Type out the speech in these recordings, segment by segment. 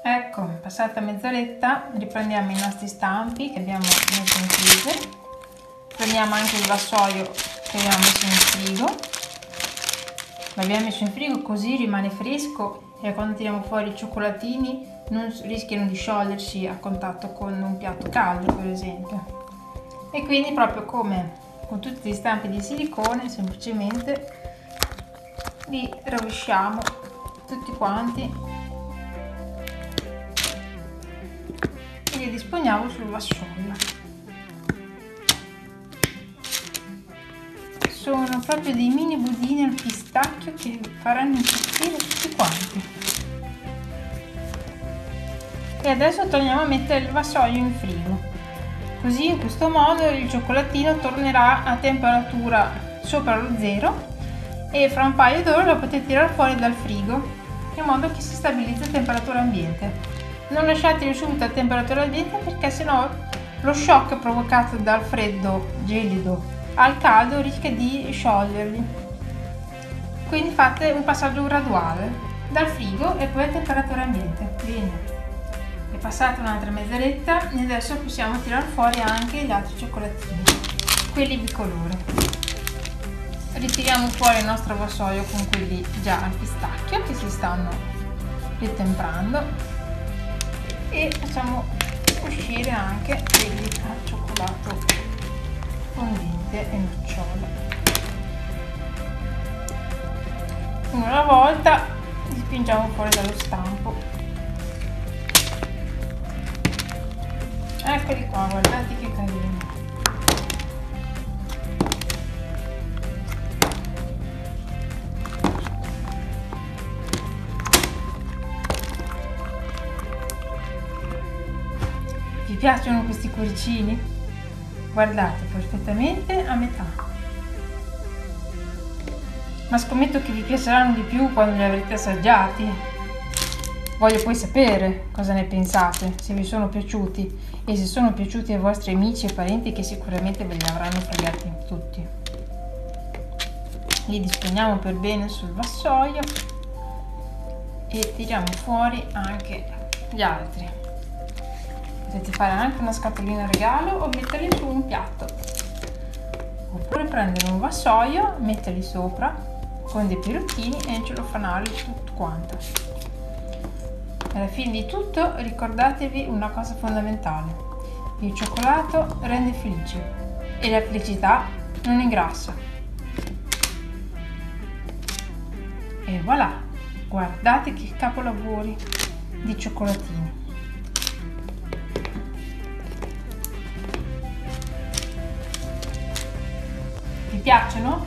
Ecco, passata mezz'oretta riprendiamo i nostri stampi che abbiamo messo in freezer. Prendiamo anche il vassoio che abbiamo messo in frigo. L'abbiamo messo in frigo così rimane fresco e quando tiriamo fuori i cioccolatini non rischiano di sciogliersi a contatto con un piatto caldo, per esempio. E quindi proprio come con tutti gli stampi di silicone, semplicemente li rovesciamo tutti quanti e li disponiamo sul vassoio. Sono proprio dei mini budini al pistacchio che faranno impazzire tutti quanti. E adesso torniamo a mettere il vassoio in frigo, così in questo modo il cioccolatino tornerà a temperatura sopra lo zero e fra un paio d'ore lo potete tirare fuori dal frigo in modo che si stabilizzi a temperatura ambiente. Non lasciatelo subito a temperatura ambiente perché sennò lo shock provocato dal freddo gelido al caldo rischia di scioglierli. Quindi fate un passaggio graduale dal frigo e poi a temperatura ambiente. Bene, è passata un'altra mezz'oretta e adesso possiamo tirare fuori anche gli altri cioccolatini, quelli bicolore. Ritiriamo fuori il nostro vassoio con quelli già al pistacchio che si stanno ritemprando e facciamo uscire anche quelli al cioccolato fondente e nocciola. Uno alla volta li spingiamo fuori dallo stampo. Eccoli qua, guardate che carini. Vi piacciono questi cuoricini? Guardate, perfettamente a metà. Ma scommetto che vi piaceranno di più quando li avrete assaggiati. Voglio poi sapere cosa ne pensate, se vi sono piaciuti e se sono piaciuti ai vostri amici e parenti che sicuramente ve li avranno fregati tutti. Li disponiamo per bene sul vassoio e tiriamo fuori anche gli altri. Potete fare anche una scatolina regalo o metterli su un piatto, oppure prendere un vassoio, metterli sopra con dei pirottini e celofanarli tutto quanto. Alla fine di tutto ricordatevi una cosa fondamentale: il cioccolato rende felici e la felicità non ingrassa. E voilà, guardate che capolavori di cioccolatini. Vi piacciono?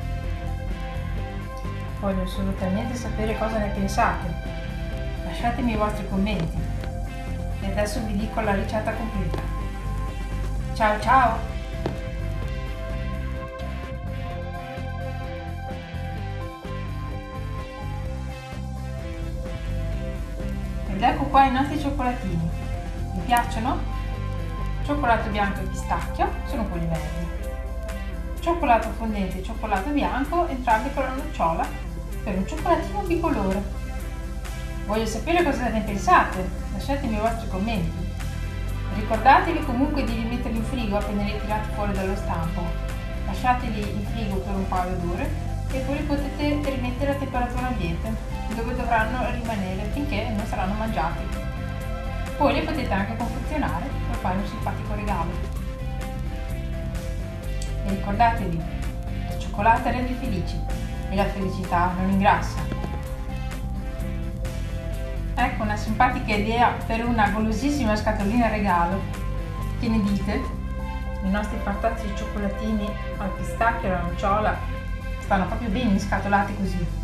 Voglio assolutamente sapere cosa ne pensate. Lasciatemi i vostri commenti. E adesso vi dico la ricetta completa. Ciao ciao! Ed ecco qua i nostri cioccolatini. Vi piacciono? Cioccolato bianco e pistacchio sono quelli verdi. Cioccolato fondente e cioccolato bianco, entrambi con la nocciola, per un cioccolatino bicolore. Voglio sapere cosa ne pensate, lasciatemi i vostri commenti. Ricordatevi comunque di rimetterli in frigo appena li tirate fuori dallo stampo. Lasciateli in frigo per un paio d'ore e poi li potete rimettere a temperatura ambiente, dove dovranno rimanere finché non saranno mangiati. Poi li potete anche confezionare per fare un simpatico regalo. E ricordatevi, il cioccolato rende felici e la felicità non ingrassa. Ecco una simpatica idea per una golosissima scatolina regalo. Che ne dite? I nostri fantatici cioccolatini al pistacchio e alla nocciola stanno proprio bene scatolati così.